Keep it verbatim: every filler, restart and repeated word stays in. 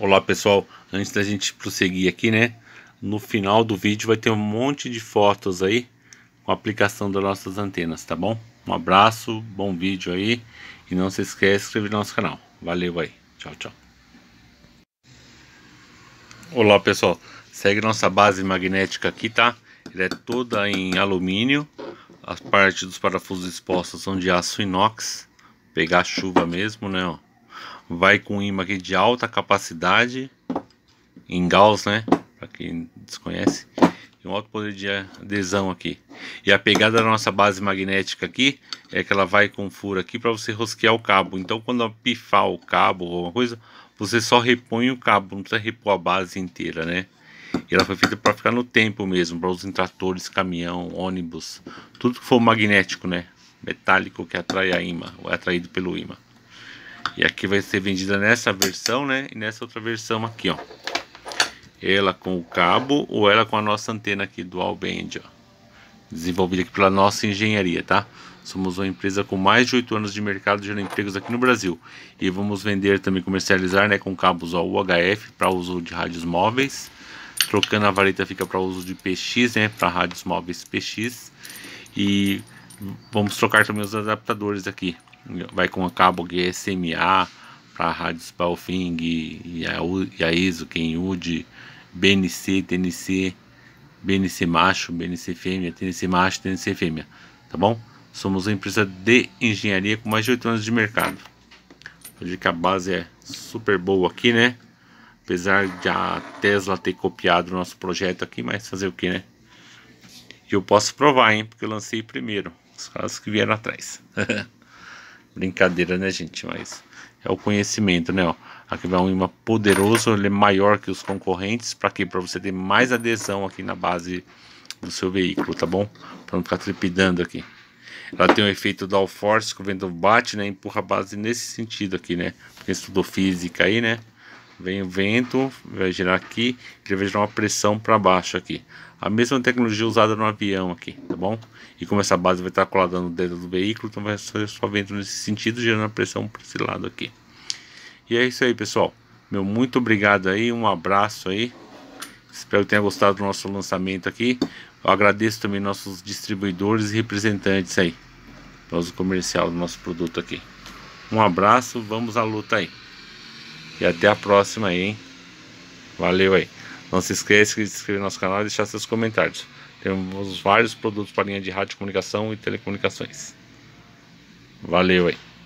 Olá pessoal, antes da gente prosseguir aqui, né, no final do vídeo vai ter um monte de fotos aí com a aplicação das nossas antenas, tá bom? Um abraço, bom vídeo aí e não se esqueça de se inscrever no nosso canal. Valeu aí, tchau, tchau. Olá pessoal, segue nossa base magnética aqui, tá? Ela é toda em alumínio, as partes dos parafusos expostos são de aço inox, pegar chuva mesmo, né, ó. Vai com imã aqui de alta capacidade em Gauss, né, para quem desconhece, e um alto poder de adesão aqui. E a pegada da nossa base magnética aqui é que ela vai com furo aqui para você rosquear o cabo. Então quando pifar o cabo ou alguma coisa, você só repõe o cabo, não precisa repor a base inteira, né. E ela foi feita para ficar no tempo mesmo, para os tratores, caminhão, ônibus, tudo que for magnético, né, metálico que atrai a imã, ou é atraído pelo imã. E aqui vai ser vendida nessa versão, né? E nessa outra versão aqui, ó. Ela com o cabo ou ela com a nossa antena aqui dual band, ó. Desenvolvida aqui pela nossa engenharia, tá? Somos uma empresa com mais de oito anos de mercado gerando empregos aqui no Brasil. E vamos vender também, comercializar, né? Com cabos ó, U H F para uso de rádios móveis. Trocando a vareta fica para uso de P X, né? Para rádios móveis P X. E vamos trocar também os adaptadores aqui. Vai com a cabo G S M A para rádios Baofeng e a, e a I S O, Kenwood, B N C, T N C, B N C macho, B N C fêmea, T N C macho, T N C fêmea, tá bom? Somos uma empresa de engenharia com mais de oito anos de mercado. Hoje que a base é super boa aqui, né? Apesar de a Tesla ter copiado o nosso projeto aqui, mas fazer o que, né? E eu posso provar, hein? Porque eu lancei primeiro, os caras que vieram atrás. Brincadeira, né, gente? Mas é o conhecimento, né? Ó. Aqui vai um imã poderoso, ele é maior que os concorrentes. Para quê? Para você ter mais adesão aqui na base do seu veículo, tá bom? Para não ficar trepidando aqui. Ela tem o efeito downforce, que o vento bate, né? Empurra a base nesse sentido aqui, né? Porque estudou física aí, né? Vem o vento, vai girar aqui, ele vai gerar uma pressão para baixo aqui. A mesma tecnologia usada no avião aqui, tá bom? E como essa base vai estar colada no dedo do veículo, então vai ser só vento nesse sentido, gerando a pressão para esse lado aqui. E é isso aí, pessoal. Meu muito obrigado aí, um abraço aí. Espero que tenha gostado do nosso lançamento aqui. Eu agradeço também nossos distribuidores e representantes aí, para uso comercial do nosso produto aqui. Um abraço, vamos à luta aí. E até a próxima aí, hein? Valeu aí. Não se esqueça de se inscrever no nosso canal e deixar seus comentários. Temos vários produtos para linha de rádio, comunicação e telecomunicações. Valeu aí.